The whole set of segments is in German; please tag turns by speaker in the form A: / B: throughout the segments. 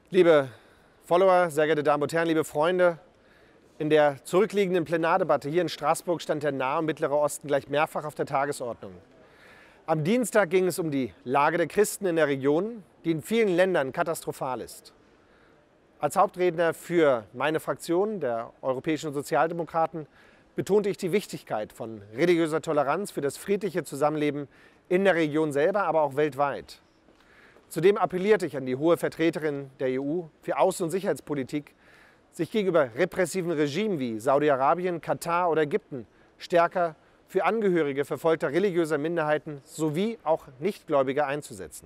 A: Liebe Follower, sehr geehrte Damen und Herren, liebe Freunde, in der zurückliegenden Plenardebatte hier in Straßburg stand der Nahe und Mittlere Osten gleich mehrfach auf der Tagesordnung. Am Dienstag ging es um die Lage der Christen in der Region, die in vielen Ländern katastrophal ist. Als Hauptredner für meine Fraktion, der Europäischen Sozialdemokraten, betonte ich die Wichtigkeit von religiöser Toleranz für das friedliche Zusammenleben in der Region selber, aber auch weltweit. Zudem appellierte ich an die hohe Vertreterin der EU für Außen- und Sicherheitspolitik, sich gegenüber repressiven Regimen wie Saudi-Arabien, Katar oder Ägypten stärker für Angehörige verfolgter religiöser Minderheiten sowie auch Nichtgläubige einzusetzen.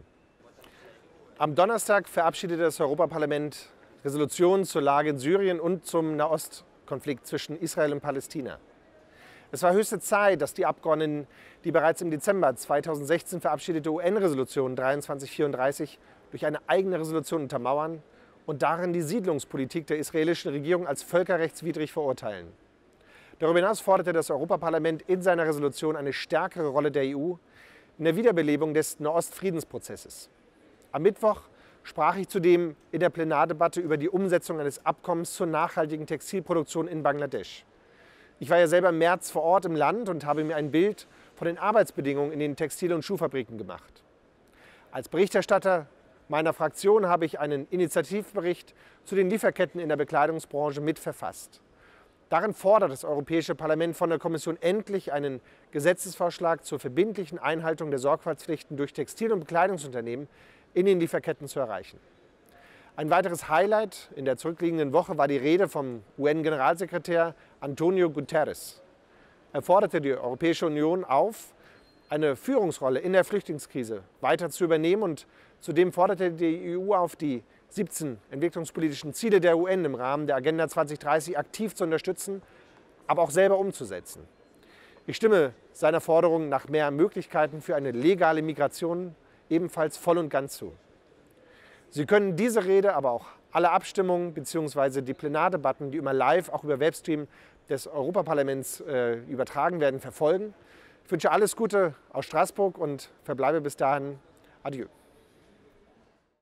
A: Am Donnerstag verabschiedete das Europaparlament Resolutionen zur Lage in Syrien und zum Nahostkonflikt zwischen Israel und Palästina. Es war höchste Zeit, dass die Abgeordneten die bereits im Dezember 2016 verabschiedete UN-Resolution 2334 durch eine eigene Resolution untermauern und darin die Siedlungspolitik der israelischen Regierung als völkerrechtswidrig verurteilen. Darüber hinaus forderte das Europaparlament in seiner Resolution eine stärkere Rolle der EU in der Wiederbelebung des Nahost-Friedensprozesses. Am Mittwoch sprach ich zudem in der Plenardebatte über die Umsetzung eines Abkommens zur nachhaltigen Textilproduktion in Bangladesch. Ich war ja selber im März vor Ort im Land und habe mir ein Bild von den Arbeitsbedingungen in den Textil- und Schuhfabriken gemacht. Als Berichterstatter meiner Fraktion habe ich einen Initiativbericht zu den Lieferketten in der Bekleidungsbranche mitverfasst. Darin fordert das Europäische Parlament von der Kommission endlich einen Gesetzesvorschlag zur verbindlichen Einhaltung der Sorgfaltspflichten durch Textil- und Bekleidungsunternehmen in den Lieferketten zu erreichen. Ein weiteres Highlight in der zurückliegenden Woche war die Rede vom UN-Generalsekretär Antonio Guterres. Er forderte die Europäische Union auf, eine Führungsrolle in der Flüchtlingskrise weiter zu übernehmen, und zudem forderte die EU auf, die 17 entwicklungspolitischen Ziele der UN im Rahmen der Agenda 2030 aktiv zu unterstützen, aber auch selber umzusetzen. Ich stimme seiner Forderung nach mehr Möglichkeiten für eine legale Migration ebenfalls voll und ganz zu. Sie können diese Rede, aber auch alle Abstimmungen bzw. die Plenardebatten, die immer live, auch über Webstream des Europaparlaments übertragen werden, verfolgen. Ich wünsche alles Gute aus Straßburg und verbleibe bis dahin. Adieu.